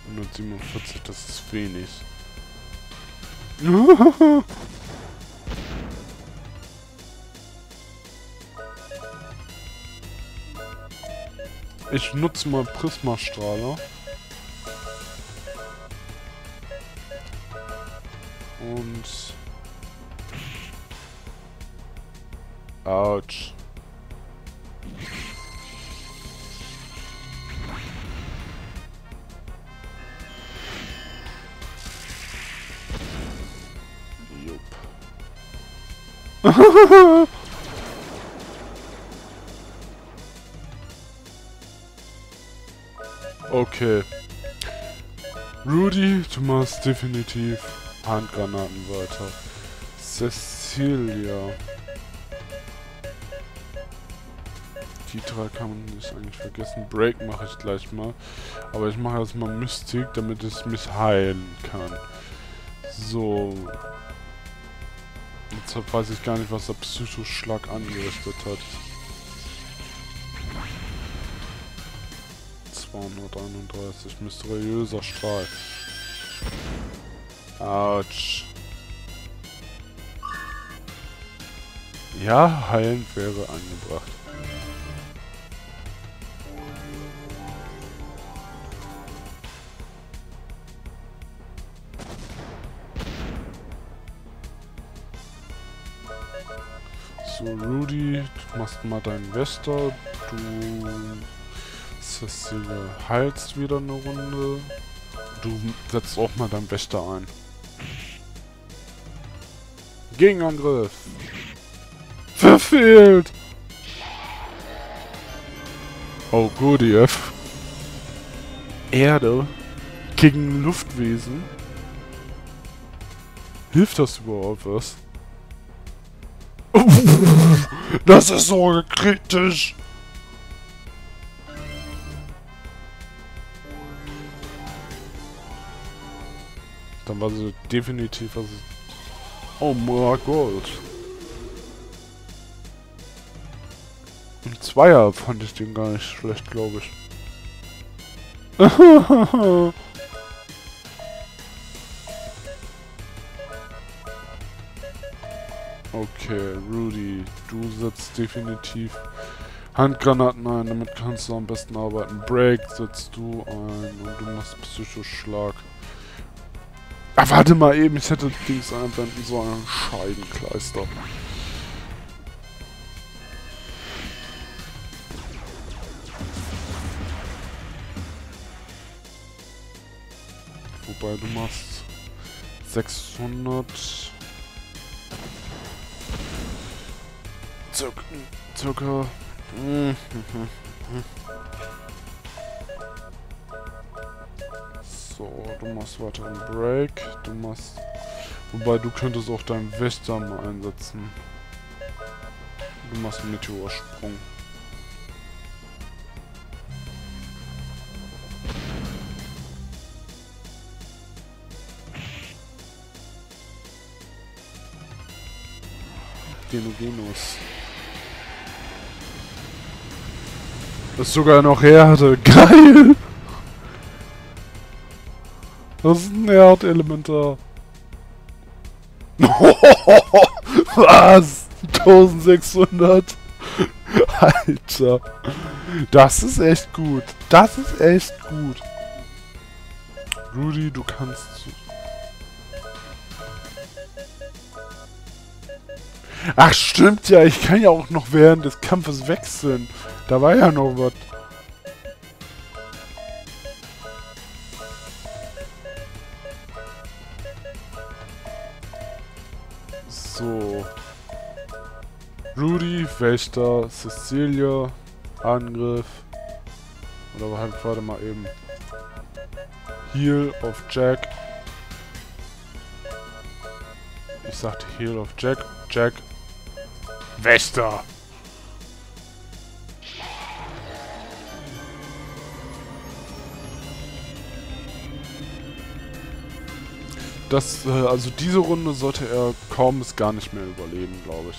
147, das ist wenig. Ich nutze mal Prismastrahler. Und... Autsch. Jupp. Okay. Rudy, du machst definitiv Handgranaten weiter. Cecilia. Die drei kann man nicht eigentlich vergessen. Break mache ich gleich mal. Aber ich mache erstmal Mystik, damit es mich heilen kann. So. Jetzt weiß ich gar nicht, was der Psychoschlag angerichtet hat. 231. Mysteriöser Strahl. Autsch. Ja, heilend wäre angebracht. So, Rudy, du machst mal deinen Wächter. Du, Cecilia, heilst wieder eine Runde. Du setzt auch mal deinen Wächter ein. Gegenangriff. Verfehlt. Oh, Gurdjieff. Erde gegen Luftwesen. Hilft das überhaupt was? Das ist so kritisch. Dann war sie definitiv was. Oh mein Gott. Im Zweier fand ich den gar nicht schlecht, glaube ich. Okay, Rudy, du setzt definitiv Handgranaten ein, damit kannst du am besten arbeiten. Break setzt du ein und du machst Psychoschlag. Ah, warte mal eben, ich hätte Dings einblenden sollen. Scheidenkleister. Wobei du machst 600... Circa... So, du machst weiter einen Break. Du machst... Wobei, du könntest auch deinen Wächter mal einsetzen. Du machst einen Meteorsprung. Genogenus. Das ist sogar noch Erde. Geil! Das ist ein Erdelementar. Was? 1600? Alter. Das ist echt gut. Das ist echt gut. Rudy, du kannst... Ach, stimmt ja. Ich kann ja auch noch während des Kampfes wechseln. Da war ja noch was. So. Rudy, Wächter, Cecilia, Angriff. Oder halt, warte mal eben. Heal auf Jack. Ich sagte Heal auf Jack. Jack. Wächter. Das, also diese Runde sollte er kaum bis gar nicht mehr überleben, glaube ich.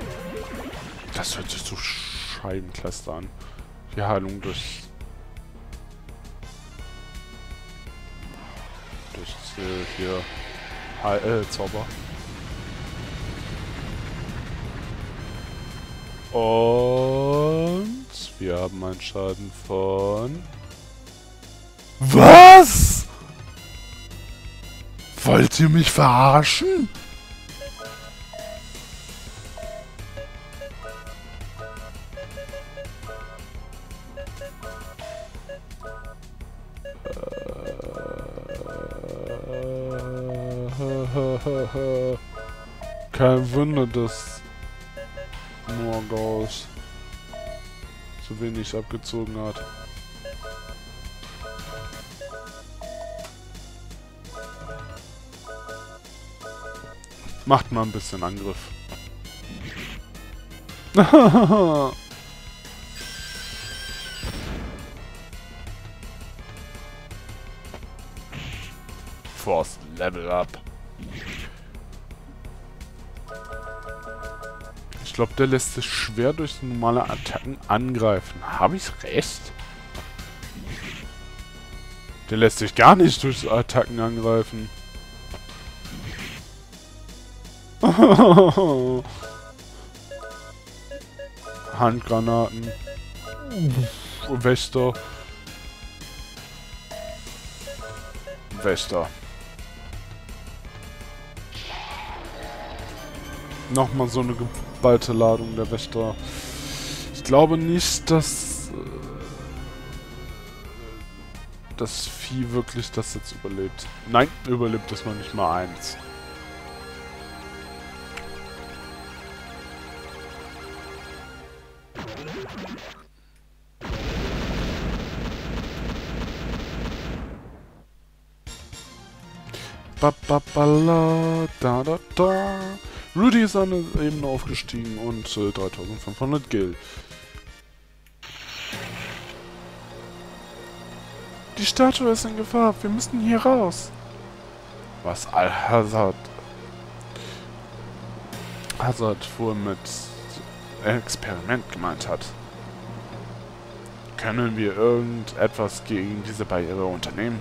Das hört sich so Scheibenkleister an. Die Heilung durch hier Zauber. Und wir haben einen Schaden von... Was? Wollt ihr mich verarschen? Kein Wunder, dass Morgause so wenig abgezogen hat. Macht mal ein bisschen Angriff. Force Level Up. Ich glaube, der lässt sich schwer durch normale Attacken angreifen. Habe ich recht? Der lässt sich gar nicht durch Attacken angreifen. Handgranaten. Wächter. Wächter. Nochmal so eine geballte Ladung der Wächter. Ich glaube nicht, dass das Vieh wirklich das jetzt überlebt. Nein, überlebt es noch nicht mal eins. Da da da. Rudy ist eine Ebene aufgestiegen und 3500 Gil. Die Statue ist in Gefahr. Wir müssen hier raus. Was Hazard wohl mit Experiment gemeint hat. Können wir irgendetwas gegen diese Barriere unternehmen?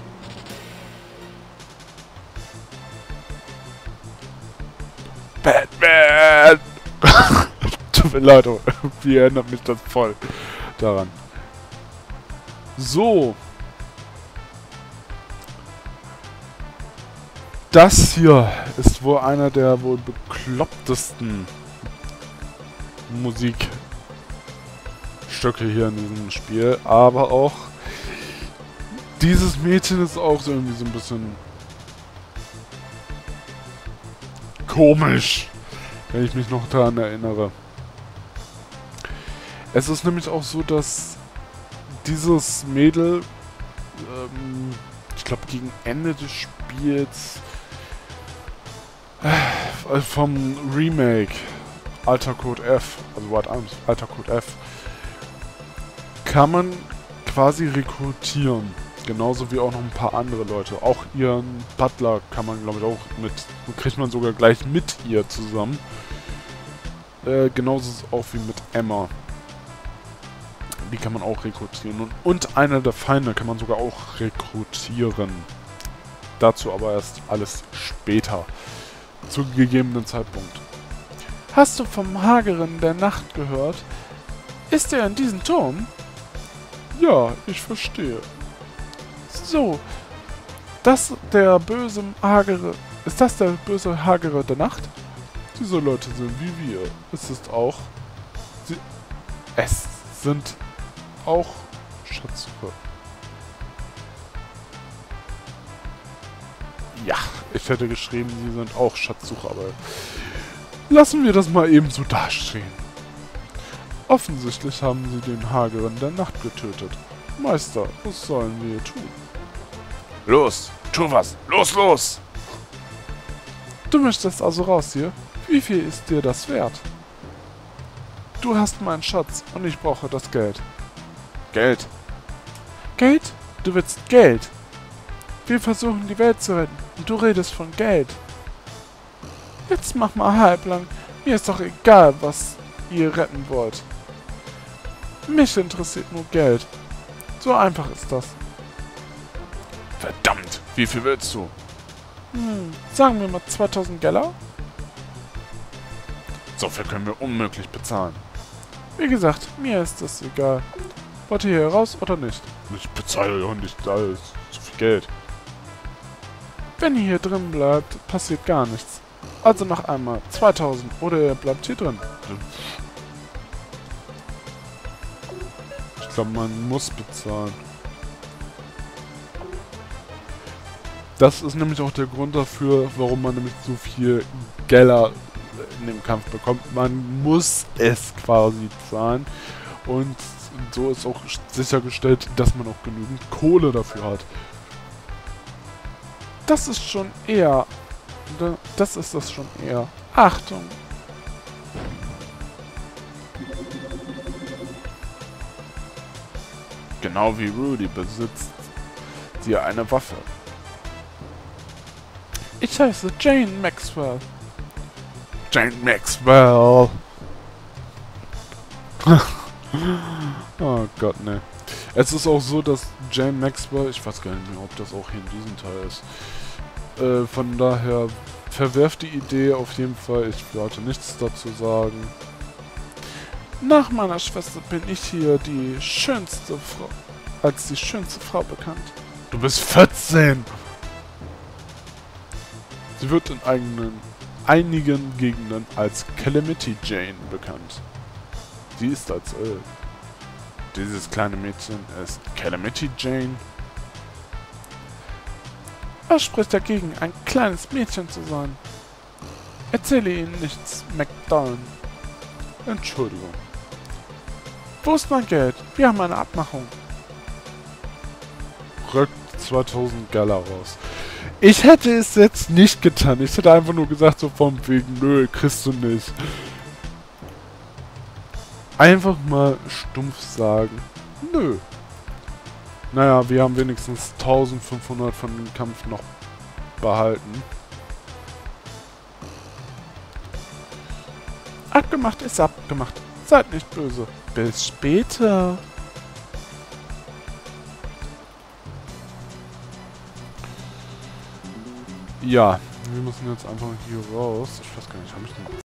Batman! Tut mir leid, wie erinnert mich das voll daran. So. Das hier ist wohl einer der wohl beklopptesten Musikstücke hier in diesem Spiel. Aber auch dieses Mädchen ist auch so irgendwie so ein bisschen komisch, wenn ich mich noch daran erinnere. Es ist nämlich auch so, dass dieses Mädel, ich glaube gegen Ende des Spiels vom Remake Alter Code F, also White Arms, Alter Code F, kann man quasi rekrutieren. Genauso wie auch noch ein paar andere Leute. Auch ihren Butler kann man, glaube ich, auch mit... Kriegt man sogar gleich mit ihr zusammen. Genauso ist es auch wie mit Emma. Die kann man auch rekrutieren. Und einer der Feinde kann man sogar auch rekrutieren. Dazu aber erst alles später. Zu gegebenen Zeitpunkt. Hast du vom Hageren der Nacht gehört? Ist er in diesem Turm? Ja, ich verstehe. So, ist das der böse Hagere der Nacht? Diese Leute sind wie wir. Es sind auch Schatzsucher. Ja, ich hätte geschrieben, sie sind auch Schatzsucher, aber lassen wir das mal eben so dastehen. Offensichtlich haben sie den Hageren der Nacht getötet. Meister, was sollen wir tun? Los, tu was! Los, los! Du möchtest also raus hier? Wie viel ist dir das wert? Du hast meinen Schatz und ich brauche das Geld. Geld? Geld? Du willst Geld? Wir versuchen die Welt zu retten und du redest von Geld. Jetzt mach mal halblang. Mir ist doch egal, was ihr retten wollt. Mich interessiert nur Geld. So einfach ist das. Verdammt, wie viel willst du? Sagen wir mal 2000 Geller. So viel können wir unmöglich bezahlen. Wie gesagt, mir ist das egal. Wollt ihr hier raus oder nicht? Ich bezahle doch nicht alles. So viel Geld. Wenn ihr hier drin bleibt, passiert gar nichts. Also noch einmal 2000 oder ihr bleibt hier drin. Ich glaube, man muss bezahlen. Das ist nämlich auch der Grund dafür, warum man nämlich so viel Geller in dem Kampf bekommt. Man muss es quasi zahlen. Und so ist auch sichergestellt, dass man auch genügend Kohle dafür hat. Das ist schon eher... Das ist das schon eher. Achtung! Genau wie Rudy besitzt sie eine Waffe. Ich heiße Jane Maxwell. Jane Maxwell. Oh Gott, ne. Es ist auch so, dass Jane Maxwell, ich weiß gar nicht mehr, ob das auch hier in diesem Teil ist. Von daher verwerft die Idee auf jeden Fall. Ich wollte nichts dazu sagen. Nach meiner Schwester bin ich hier die schönste Frau, als die schönste Frau bekannt. Du bist 14! Sie wird in einigen Gegenden als Calamity Jane bekannt. Sie ist als 11. Dieses kleine Mädchen ist Calamity Jane. Was spricht dagegen, ein kleines Mädchen zu sein? Erzähle ihnen nichts, McDonald. Entschuldigung. Wo ist mein Geld? Wir haben eine Abmachung. Rückt 2000 Galler raus. Ich hätte es jetzt nicht getan. Ich hätte einfach nur gesagt, so von wegen, nö, kriegst du nicht. Einfach mal stumpf sagen, nö. Naja, wir haben wenigstens 1500 von dem Kampf noch behalten. Abgemacht ist abgemacht. Seid nicht böse. Bis später. Ja, wir müssen jetzt einfach hier raus. Ich weiß gar nicht, habe ich den